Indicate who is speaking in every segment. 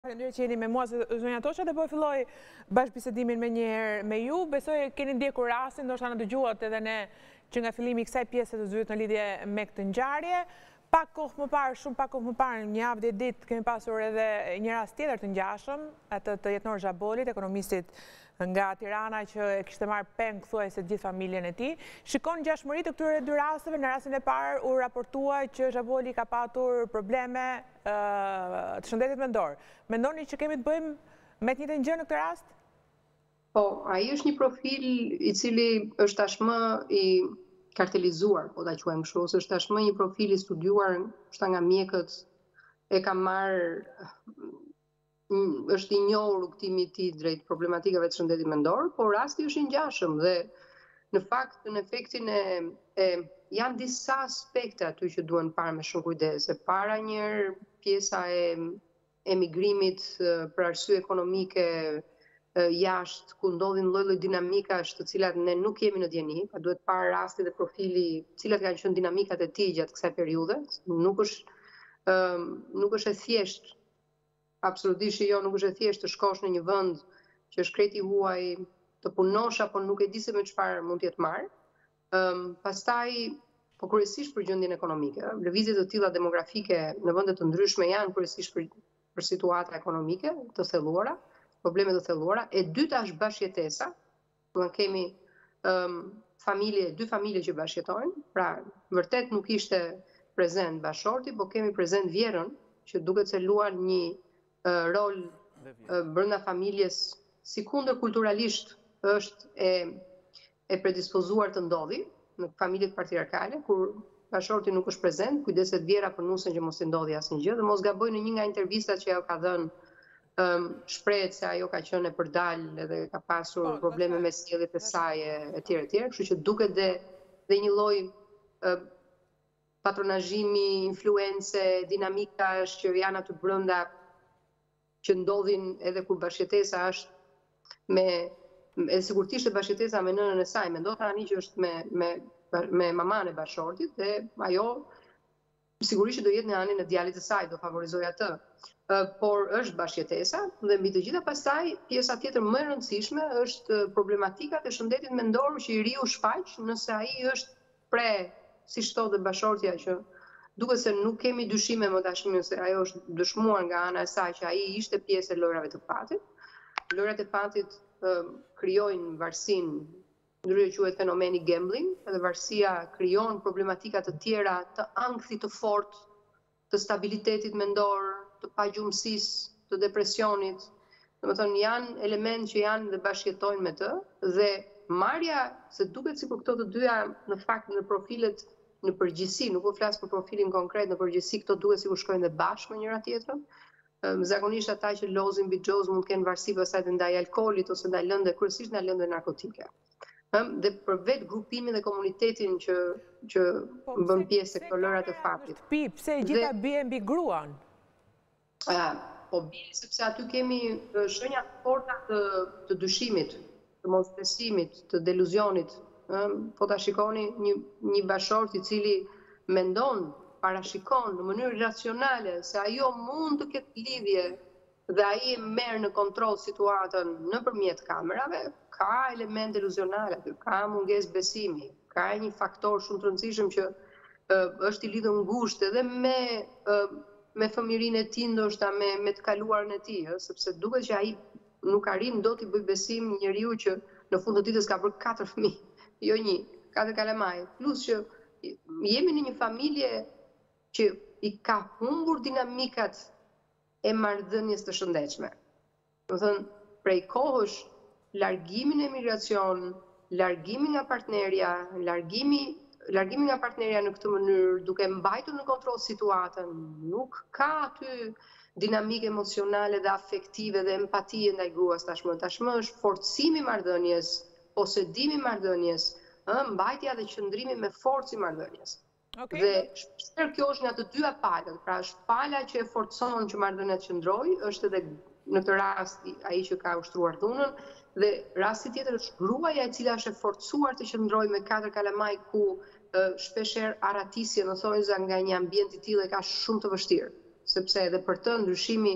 Speaker 1: Faleminderit që jeni me mua, zonja Tosha, dhe po filloj bashkëbisedimin me njëherë me ju. Besoj keni ndjekur rastin, ndoshta na dëgjuat edhe ne që nga fillimi i kësaj pjese të zyrit në lidhje me këtë ngjarje. Pak kohë më parë, shumë pak kohë më parë, një javë dhe ditë kemi pasur edhe një rast tjetër të ngjashëm, atë të Jetnor Xhabolit, ekonomistit nga Tirana që e kishte marrë peng thuajse gjithë familjen e tij. Shikon ngjashmëri të këtyre dy rasteve. Në rastin e parë u raportua që Xhaboli ka patur probleme të shëndetit mendor. Mendoni që kemi të bëjmë me të njëjtën gjë në këtë rast?
Speaker 2: Po, ai është një profil i cili është tashmë i kartelizuar, po ta quajmë kështu, ose është tashmë një profil i studiuar ndoshta nga mjekët, e ka marrë, është i njohur rrugtimi i tij drejt problematikave të shëndetit mendor, por rasti është i ngjashëm dhe në fakt në efektin janë disa aspekte aty që duhen parë me shumë kujdes. Para njëherë pjesa e emigrimit për arsye ekonomike jashtë, ku ndodhin lloj-lloj dinamikash të cilat ne nuk jemi në dieni, pa duhet parë rasti dhe profili, cilat kanë qenë dinamikat e tij gjatë kësaj periudhe. Nuk është e thjeshtë, absolutisht jo, nuk është e thjeshtë të shkosh në një vend që është kreti huaj, të punosh apo nuk e di se me çfarë mund të jetë marr. Pastaj, po kryesisht për gjendjen ekonomike. Lëvizje të tilla demografike në vende të ndryshme janë kryesisht për situata ekonomike të thelluara, probleme të thelluara. E dyta është bashkëjetesa. Do kemi dy familje që bashkëjetojnë, pra vërtet nuk ishte prezent bashorti, por kemi prezent vjerën që duket se luan një rol brenda familjes, si kundër kulturalisht është e predispozuar të ndodhi në familjet patriarkale, kur bashorti nuk është prezent, kujdeset vjera për nusën që mos i ndodhi asnjë gjë, dhe mos gaboj në një nga intervistat që ajo ka dhënë, shprehet se ajo ka qenë e përdalë edhe ka pasur probleme me sjelljet e saj etj. Kështu që duket dhe një lloj patronazhimi, influence, dinamikash që janë aty brenda, që ndodhin edhe kur bashkëjetesa është edhe sikur të ishte bashkëjetesa me nënën e saj, mendo tani që është me maman e bashortit, dhe ajo sigurisht që do jetë në anën e djalit të saj, do favorizoj atë. Por është bashkëjetesa dhe mbi të gjitha pastaj pjesa tjetër më e rëndësishme është problematikat e shëndetit mendor që i riu shfaq nëse ai është si thotë bashortja, që duket se nuk kemi dyshime më tashmë se ajo është dëshmuar nga ana e saj që ai ishte pjesë e lojrave të patit. Lojrat e patit krijojnë varësinë, ndryshe quhet fenomeni gambling, edhe varësia krijon problematika të tjera të ankthit të fortë, të stabilitetit mendor, të pagjumësisë, të depresionit. Domethënë janë elementë që janë dhe bashkëjetojnë me të, dhe marrja, se duket sikur këto të dyja në fakt në profilet në përgjithësi, nuk po flas për profilin konkret, në përgjithësi këto duket sikur shkojnë dhe bashkë me njëra tjetrën. Zakonisht ata që lozin mbi xhoz mund të kenë varësi pastaj ndaj alkoolit ose ndaj lëndë, kryesisht ndaj lëndëve narkotike. Dhe për vetë grupimin dhe komunitetin që bën pjesë këto lëra të fatit.
Speaker 1: Pse e gjitha bie mbi gruan?
Speaker 2: Po bie sepse aty kemi shenja të forta të dyshimit, të mosbesimit, të deluzionit. Po ta shikoni një bashort i cili mendon, parashikon në mënyrë racionale se ajo mund të ketë lidhje dhe ai merr në kontroll situatën nëpërmjet kamerave, ka element deluzional aty, ka mungesë besimi, ka një faktor shumë të rëndësishëm që është i lidhur ngushtë edhe me fëmijërinë e tij, ndoshta me të kaluarën e tij, sepse duket që ai nuk arrin dot i bëj besim njeriu që në fund të ditës ka bërë 4 fëmijë. Jo 1, 4 kalamaj, plus që jemi në një familje që i ka humbur dinamikat e marrëdhënies të shëndetshme. Do thënë, prej kohësh, largimi në emigracion, largimi nga partnerja, largimi nga partnerja në këtë mënyrë, duke mbajtur në kontroll situatën, nuk ka aty dinamike emocionale dhe afektive dhe empatie ndaj gruas tashmë. Tashmë është forcimi i marrëdhënies, posedimi i marrëdhënies, mbajtja dhe qëndrimi me forcë i marrëdhënies. Dhe shpesh kjo është nga të dyja palët, pra është pala që e forcon që marrëdhënia të qëndrojë, është edhe në këtë rast ai që ka ushtruar dhunën, dhe rasti tjetër është gruaja e cila është e forcuar të qëndrojë me 4 kalamaj, ku shpeshherë arratisje në thonjza nga një ambient i tillë ka shumë të vështirë, sepse edhe për të ndryshimi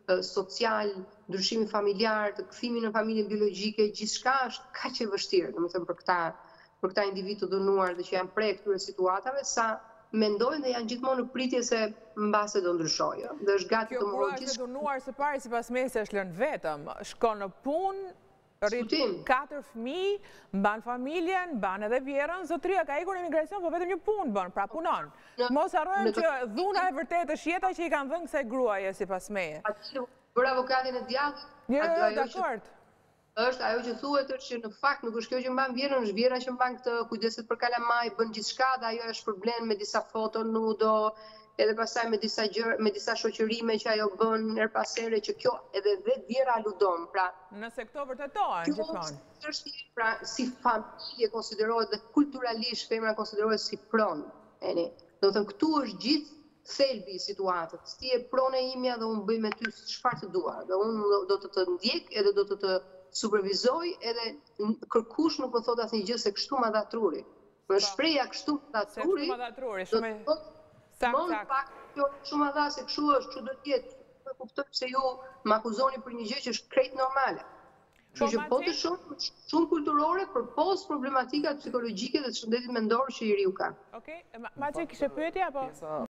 Speaker 2: social, ndryshimi familjar, të kthimi në familjen biologjike, gjithçka është kaq e vështirë, domethënë për këta individ të dënuar dhe që janë prej këtyre situatave, sa mendojnë dhe janë gjithmonë në pritje se mbase do ndryshojë. Dhe është gati të
Speaker 1: morë gjithë. Kjo pra është dënuar së pari sipas mesë është lënë vetëm, shkon në punë, rrit 4 fëmijë, mban familjen, mban edhe vjerën, zotëria ka ikur në emigracion, po vetëm një punë bën, pra punon. Mos harrojmë që dhuna e vërtetë është jeta që i kanë dhënë kësaj gruaje sipas meje.
Speaker 2: Për avokatin e djathtë.
Speaker 1: Jo, dakord.
Speaker 2: Është ajo që thuhet është që në fakt nuk është kjo që mban vjerën, është vjera që mban këtë kujdeset për kalamaj, bën gjithçka dhe ajo është përblen me disa foto nudo, edhe pastaj me disa shoqërime që ajo bën her pas here, që kjo edhe vetë vjera aludon. Pra,
Speaker 1: nëse këto vërtetohen gjithmonë.
Speaker 2: Është pra si familje konsiderohet dhe kulturalisht femra konsiderohet si pronë. Do të thënë këtu është gjithë thelbi i situatës. Ti je pronë e imja dhe unë bëj me ty çfarë të dua. Dhe unë do të të ndjek edhe do të të supervizoj edhe kërkush nuk më thot asnjë gjë se kështu ma dha truri. Më shpreja kështu ma dha truri. Në fakt, kjo shumë ma dha se kështu është, që do t'jetë, të kuptoj se ju më akuzoni për një gjë që është krejt normale. Kështu që po të shumë kulturore, për pos problematikat psikologjike dhe të shëndetit mendor që i riu ka.
Speaker 1: Okej, ma që kishe pyetje apo?